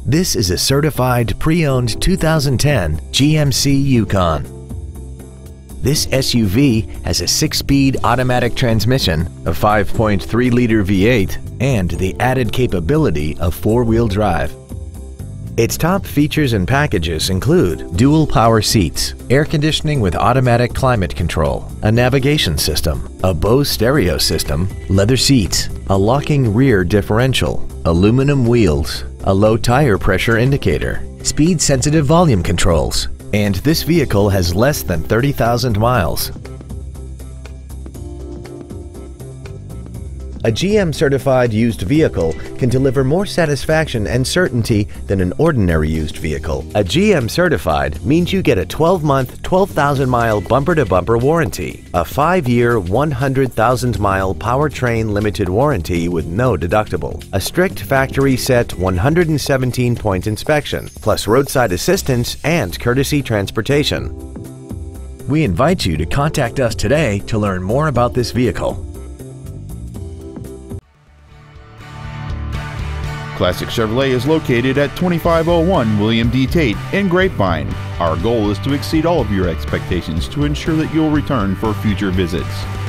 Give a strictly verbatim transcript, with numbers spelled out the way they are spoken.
This is a certified pre-owned two thousand ten G M C Yukon. This S U V has a six-speed automatic transmission, a five point three liter V eight, and the added capability of four-wheel drive. Its top features and packages include dual power seats, air conditioning with automatic climate control, a navigation system, a Bose stereo system, leather seats, a locking rear differential, aluminum wheels, a low tire pressure indicator, speed-sensitive volume controls, and this vehicle has less than thirty thousand miles. A G M-certified used vehicle can deliver more satisfaction and certainty than an ordinary used vehicle. A G M-certified means you get a twelve month, twelve thousand mile bumper-to-bumper warranty, a five year, one hundred thousand mile powertrain limited warranty with no deductible, a strict factory-set one hundred seventeen point inspection, plus roadside assistance and courtesy transportation. We invite you to contact us today to learn more about this vehicle. Classic Chevrolet is located at twenty-five oh one William D. Tate in Grapevine. Our goal is to exceed all of your expectations to ensure that you'll return for future visits.